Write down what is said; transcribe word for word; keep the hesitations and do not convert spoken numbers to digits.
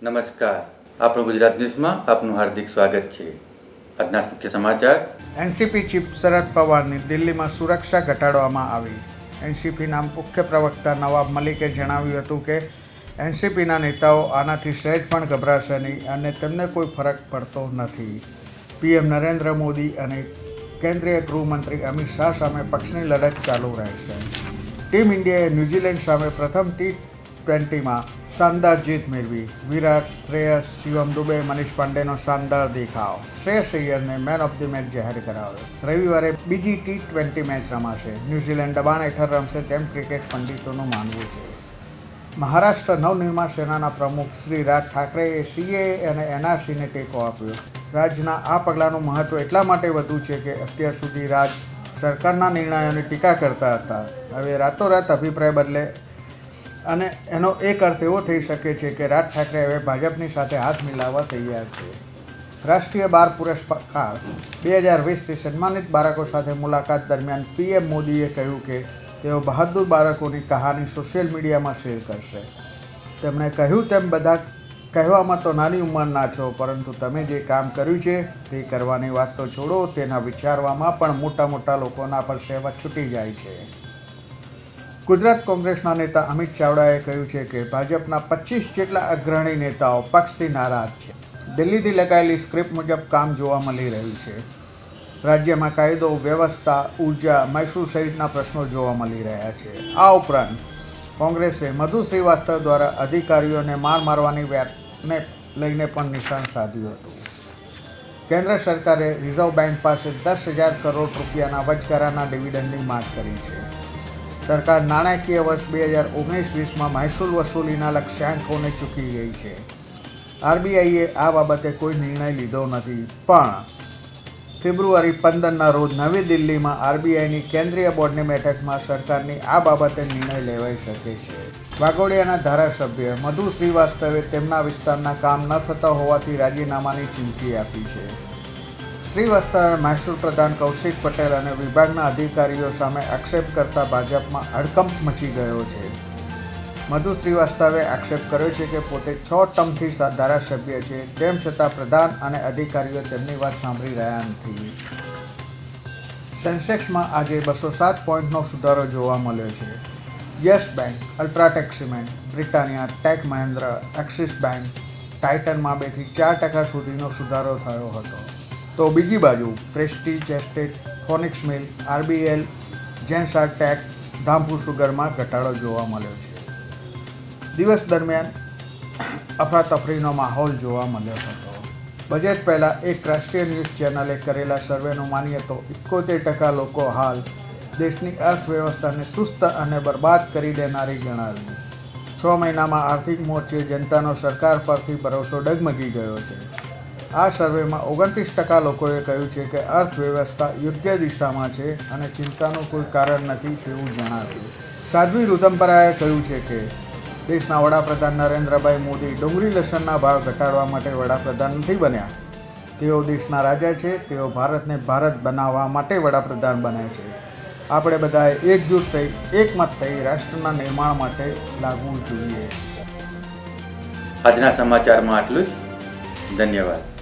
નમસ્કાર, આપણું ગુજરાત ન્યૂઝમાં આપનું હાર્દિક સ્વાગત છે. આજના મુખ્ય સમાચાર. એનસીપી ચીફ શરદ પવારની દિલ્હીમાં સુરક્ષા ઘટાડવામાં આવી. એનસીપીના મુખ્ય પ્રવક્તા નવાબ મલિકે જણાવ્યું હતું કે એનસીપીના નેતાઓ આનાથી સહેજ પણ ગભરાશે નહીં અને તેમને કોઈ ફરક પડતો નથી. પીએમ નરેન્દ્ર મોદી અને કેન્દ્રીય ગૃહમંત્રી અમિત શાહ સામે પક્ષની લડત ચાલુ રહેશે. ટીમ ઇન્ડિયાએ ન્યૂઝીલેન્ડ સામે પ્રથમ ટી ટ્વેન્ટીમાં શાનદાર જીત મેળવી. વિરાટ, શ્રેયસ, શિવમ દુબે, મનીષ પાંડેનો શાનદાર દેખાવ. શ્રેયસ અય્યરને મેન ઓફ ધી મેચ જાહેર કરાવ્યો. રવિવારે બીજી ટી ટ્વેન્ટી મેચ રમાશે. ન્યૂઝીલેન્ડ દબાણ હેઠળ રમશે તેમ ક્રિકેટ પંડિતોનું માનવું છે. મહારાષ્ટ્ર નવનિર્માણ સેનાના પ્રમુખ શ્રી રાજ ઠાકરેએ સીએએ અને એનઆરસીને ટેકો આપ્યો. રાજના આ પગલાંનું મહત્વ એટલા માટે વધુ છે કે અત્યાર સુધી રાજ સરકારના નિર્ણયોની ટીકા કરતા હતા. હવે રાતોરાત અભિપ્રાય બદલે અને એનો એક અર્થ એવો થઈ શકે છે કે રાજ ઠાકરે હવે ભાજપની સાથે હાથ મિલાવવા તૈયાર છે. રાષ્ટ્રીય બાળ પુરસ્કાર બે હજાર વીસથી સન્માનિત બાળકો સાથે મુલાકાત દરમિયાન પીએમ મોદીએ કહ્યું કે તેઓ બહાદુર બાળકોની કહાની સોશિયલ મીડિયામાં શેર કરશે. તેમણે કહ્યું તેમ બધા કહેવામાં તો નાની ઉંમરના છો, પરંતુ તમે જે કામ કર્યું છે તે કરવાની વાત તો છોડો, તેના વિચારવામાં પણ મોટા મોટા લોકોના પર સેવા છૂટી જાય છે. ગુજરાત કોંગ્રેસના નેતા અમિત ચાવડાએ કહ્યું છે કે ભાજપના પચીસ જેટલા અગ્રણી નેતાઓ પક્ષથી નારાજ છે. દિલ્હીથી લગાયેલી સ્ક્રિપ્ટ મુજબ કામ જોવા મળી રહ્યું છે. રાજ્યમાં કાયદો, વ્યવસ્થા, ઉર્જા, મહેસૂલ સહિતના પ્રશ્નો જોવા મળી રહ્યા છે. આ ઉપરાંત કોંગ્રેસે મધુ શ્રીવાસ્તવ દ્વારા અધિકારીઓને માર મારવાની વાતને લઈને પણ નિશાન સાધ્યું હતું. કેન્દ્ર સરકારે રિઝર્વ બેંક પાસે દસ હજાર કરોડ રૂપિયાના વચગાળાના ડિવિડન્ડની માંગ કરી છે. સરકાર નાણાકીય વર્ષ બે હજાર ઓગણીસ વીસમાં મહેસૂલ વસૂલીના લક્ષ્યાંકોને ચૂકી ગઈ છે. આરબીઆઈએ આ બાબતે કોઈ નિર્ણય લીધો નથી, પણ ફેબ્રુઆરી પંદરના રોજ નવી દિલ્હીમાં આરબીઆઈની કેન્દ્રીય બોર્ડની બેઠકમાં સરકારની આ બાબતે નિર્ણય લેવાઈ શકે છે. વાઘોડિયાના ધારાસભ્ય મધુ શ્રીવાસ્તવે તેમના વિસ્તારના કામ ન થતા હોવાથી રાજીનામાની ચીમકી આપી છે. શ્રીવાસ્તવે મહેસૂલ પ્રધાન કૌશિક પટેલ અને વિભાગના અધિકારીઓ સામે આક્ષેપ કરતા ભાજપમાં હડકંપ મચી ગયો છે. મધુ શ્રીવાસ્તવે આક્ષેપ કર્યો છે કે પોતે છ ટર્મથી ધારાસભ્ય છે, તેમ છતાં પ્રધાન અને અધિકારીઓ તેમની વાત સાંભળી રહ્યા નથી. સેન્સેક્સમાં આજે બસો સાત પોઈન્ટનો સુધારો જોવા મળ્યો છે. Yes Bank, UltraTech Cement, Britannia, Tech Mahindra, Axis Bank, ટાઇટનમાં બેથી ચાર ટકા સુધીનો સુધારો થયો હતો. તો બીજી બાજુ Prestige Estate, Phoenix Mill, RBL, Zensar Tech, Dhampur સુગરમાં ઘટાડો જોવા મળ્યો છે. દિવસ દરમિયાન અફરાતફરીનો માહોલ જોવા મળ્યો હતો. બજેટ પહેલાં એક રાષ્ટ્રીય ન્યૂઝ ચેનલે કરેલા સર્વેનું માનીએ તો એકોતેર ટકા લોકો હાલ દેશની અર્થવ્યવસ્થાને સુસ્ત અને બરબાદ કરી દેનારી ગણાવી. છ મહિનામાં આર્થિક મોરચે જનતાનો સરકાર પરથી ભરોસો ડગમગી ગયો છે. આ સર્વેમાં ઓગણત્રીસ ટકા લોકોએ કહ્યું છે કે અર્થવ્યવસ્થા યોગ્ય દિશામાં છે અને ચિંતાનું કોઈ કારણ નથી તેવું જણાવ્યું. સાધ્વી ઋતંપરાએ કહ્યું છે કે દેશના વડાપ્રધાન નરેન્દ્રભાઈ મોદી ડુંગળી લસણના ભાવ ઘટાડવા માટે વડાપ્રધાન નથી બન્યા. તેઓ દેશના રાજા છે. તેઓ ભારતને ભારત બનાવવા માટે વડાપ્રધાન બન્યા છે. આપણે બધાએ એકજૂટ થઈ એકમત થઈ રાષ્ટ્રના નિર્માણ માટે લાગવું જોઈએ. આજના સમાચારમાં આટલું જ. ધન્યવાદ.